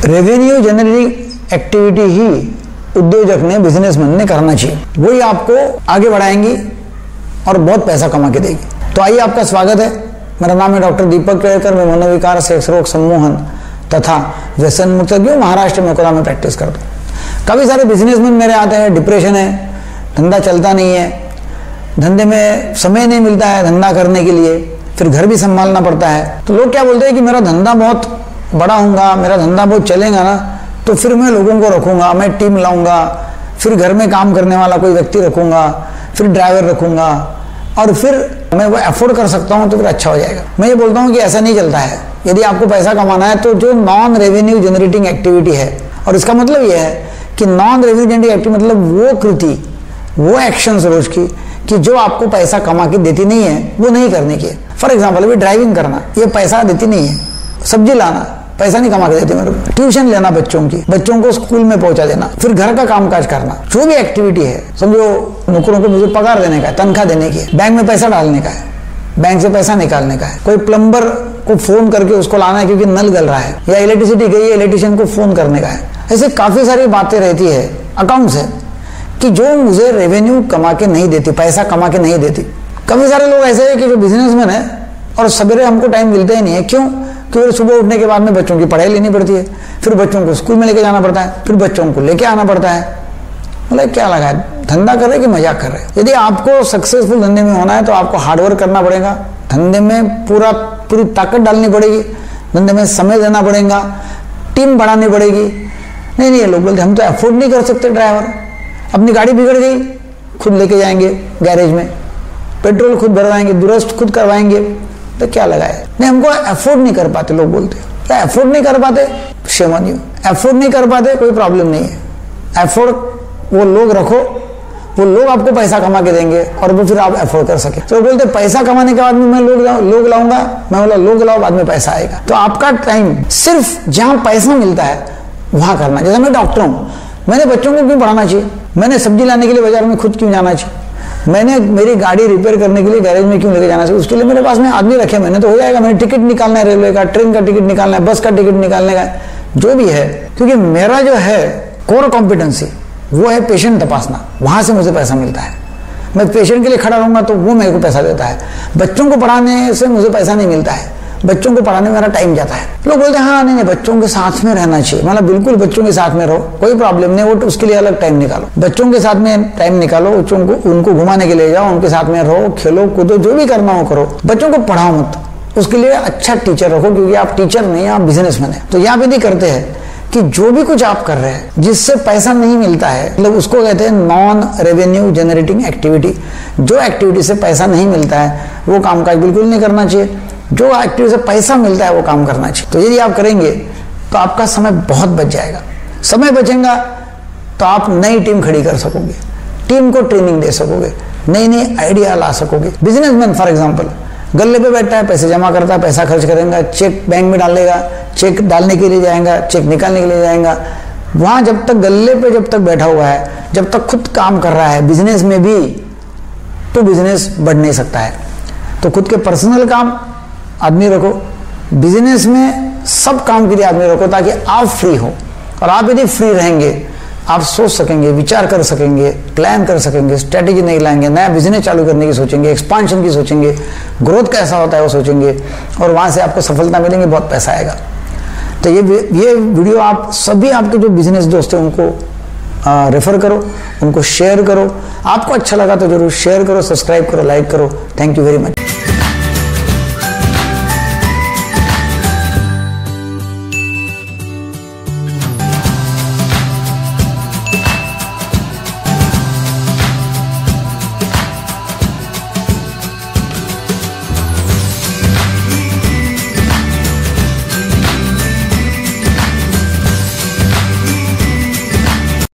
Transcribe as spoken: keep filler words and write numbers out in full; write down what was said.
Revenue generating activity ही उद्योजक ने, businessman ने करना चाहिए, वही आपको आगे बढ़ाएंगी और बहुत पैसा कमा के देगी। तो आइए, आपका स्वागत है। मेरा नाम है डॉक्टर दीपक केड़कर। मैं मनोविकार, सेक्स रोग सम्मोहन तथा व्यसन मुक्त महाराष्ट्र में कोरा में प्रैक्टिस करता हूँ। काफ़ी सारे बिजनेसमैन मेरे आते हैं, डिप्रेशन है, धंधा चलता नहीं है, धंधे में समय नहीं मिलता है धंधा करने के लिए, फिर घर भी संभालना पड़ता है। तो लोग क्या बोलते हैं कि मेरा धंधा बहुत बड़ा होगा, मेरा धंधा बहुत चलेगा ना, तो फिर मैं लोगों को रखूंगा, मैं टीम लाऊंगा, फिर घर में काम करने वाला कोई व्यक्ति रखूंगा, फिर ड्राइवर रखूंगा और फिर मैं वो अफोर्ड कर सकता हूं तो फिर अच्छा हो जाएगा। मैं ये बोलता हूं कि ऐसा नहीं चलता है। यदि आपको पैसा कमाना है तो जो नॉन रेवेन्यू जनरेटिंग एक्टिविटी है, और इसका मतलब ये है कि नॉन रेवेन्यू जनरेटिंग एक्टिविटी मतलब वो कृति, वो एक्शंस रोज की कि जो आपको पैसा कमा के देती नहीं है, वो नहीं करने की है। फॉर एग्जाम्पल, अभी ड्राइविंग करना, ये पैसा देती नहीं है। सब्जी लाना पैसा नहीं कमा के देते मेरे को। ट्यूशन लेना बच्चों की, बच्चों को स्कूल में पहुंचा देना, फिर घर का कामकाज करना, जो भी एक्टिविटी है, समझो नौकरों को मुझे पगार देने का है, तनख्वाह देने की है, बैंक में पैसा डालने का है, बैंक से पैसा निकालने का है, कोई प्लम्बर को फोन करके उसको लाना है क्योंकि नल गल रहा है, या इलेक्ट्रिसिटी गई है, इलेक्ट्रिशियन को फोन करने का है। ऐसे काफी सारी बातें रहती है, अकाउंट्स है, कि जो मुझे रेवेन्यू कमा के नहीं देती, पैसा कमा के नहीं देती। काफी सारे लोग ऐसे हैं कि जो बिजनेसमैन है और सवेरे हमको टाइम मिलता ही नहीं है। क्यों? क्योंकि सुबह उठने के बाद में बच्चों की पढ़ाई लेनी पड़ती है, फिर बच्चों को स्कूल में लेके जाना पड़ता है, फिर बच्चों को लेके आना पड़ता है। मतलब क्या लगा है, धंधा कर रहे कि मजाक कर रहे? यदि आपको सक्सेसफुल धंधे में होना है तो आपको हार्डवर्क करना पड़ेगा, धंधे में पूरा पूरी ताकत डालनी पड़ेगी, धंधे में समय देना पड़ेगा, टीम बढ़ानी पड़ेगी। नहीं नहीं, लोग बोलते हम तो अफोर्ड नहीं कर सकते ड्राइवर, अपनी गाड़ी बिगड़ गई खुद लेके जाएंगे गैरेज में, पेट्रोल खुद भरवाएंगे, दुरुस्त खुद करवाएंगे, तो क्या लगा है? नहीं, हमको अफोर्ड नहीं कर पाते। लोग बोलते क्या अफोर्ड नहीं कर पाते? Shame on you. अफोर्ड नहीं कर पाते कोई प्रॉब्लम नहीं है, अफोर्ड वो लोग रखो, वो लोग आपको पैसा कमा के देंगे और वो फिर आप अफोर्ड कर सके। तो बोलते पैसा कमाने के बाद में मैं लोग लोग लाऊंगा, मैं बोला लोग लाओ बाद में पैसा आएगा। तो आपका टाइम सिर्फ जहां पैसा मिलता है वहां करना। जैसे मैं डॉक्टर हूं, मैंने बच्चों को क्यों पढ़ाना चाहिए? मैंने सब्जी लाने के लिए बाजार में खुद क्यों जाना चाहिए? मैंने मेरी गाड़ी रिपेयर करने के लिए गैरेज में क्यों लेके जाना चाहिए? उसके लिए मेरे पास में आदमी रखे, मैंने तो हो जाएगा। मैंने टिकट निकालना है, रेलवे का, ट्रेन का टिकट निकालना है, बस का टिकट निकालने का, जो भी है। क्योंकि मेरा जो है कोर कॉम्पिटेंसी वो है पेशेंट तपासना, वहां से मुझे पैसा मिलता है। मैं पेशेंट के लिए खड़ा रहूंगा तो वो मेरे को पैसा देता है। बच्चों को पढ़ाने से मुझे पैसा नहीं मिलता है, बच्चों को पढ़ाने में मेरा टाइम जाता है। लोग बोलते हैं हाँ नहीं नहीं, बच्चों के साथ में रहना चाहिए। मतलब बिल्कुल बच्चों के साथ में रहो, कोई प्रॉब्लम नहीं, वो उसके लिए अलग टाइम निकालो, बच्चों के साथ में टाइम निकालो, बच्चों को उनको घुमाने के लिए जाओ, उनके साथ में रहो, खेलो कूदो, जो भी करना हो करो, बच्चों को पढ़ाओ मत। उसके लिए अच्छा टीचर रखो, क्योंकि आप टीचर नहीं, आप बिजनेसमैन है। तो यहाँ पे नहीं करते हैं कि जो भी कुछ आप कर रहे हैं जिससे पैसा नहीं मिलता है, मतलब उसको कहते हैं नॉन रेवेन्यू जनरेटिंग एक्टिविटी। जो एक्टिविटी से पैसा नहीं मिलता है वो कामकाज बिल्कुल नहीं करना चाहिए, जो एक्टिविटी से पैसा मिलता है वो काम करना चाहिए। तो यदि आप करेंगे तो आपका समय बहुत बच जाएगा। समय बचेगा तो आप नई टीम खड़ी कर सकोगे, टीम को ट्रेनिंग दे सकोगे, नई नई आइडिया ला सकोगे। बिजनेसमैन फॉर एग्जांपल गल्ले पे बैठा है, पैसे जमा करता है, पैसा खर्च करेगा, चेक बैंक में डालेगा, चेक डालने के लिए जाएगा, चेक निकालने के लिए जाएगा। वहां जब तक गल्ले पे जब तक बैठा हुआ है, जब तक खुद काम कर रहा है बिजनेस में भी, तो बिजनेस बढ़ नहीं सकता है। तो खुद के पर्सनल काम आदमी रखो, बिजनेस में सब काम के लिए आदमी रखो, ताकि आप फ्री हो। और आप यदि फ्री रहेंगे, आप सोच सकेंगे, विचार कर सकेंगे, प्लान कर सकेंगे, स्ट्रेटेजी नहीं लाएंगे, नया बिजनेस चालू करने की सोचेंगे, एक्सपांशन की सोचेंगे, ग्रोथ कैसा होता है वो सोचेंगे, और वहां से आपको सफलता मिलेंगी, बहुत पैसा आएगा। तो ये ये वीडियो आप सभी आपके जो बिजनेस दोस्त हैं उनको रेफर करो, उनको शेयर करो। आपको अच्छा लगा तो जरूर शेयर करो, सब्सक्राइब करो, लाइक करो। Thank you very much.